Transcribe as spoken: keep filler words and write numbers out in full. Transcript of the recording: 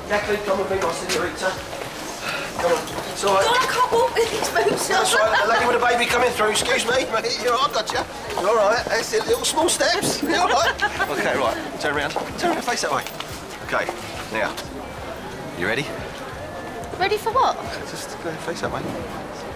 Jacqueline, come with me, my senorita. Come on. It's all right. God, I can't walk with these boots. That's right. The lady with a baby coming through. Excuse me, mate. You're all right, I've got you. You're all right. That's it. Little small steps. You're all right. OK, right. Turn around. Turn around. Face that way. OK. Now, you ready? Ready for what? Just go face that way.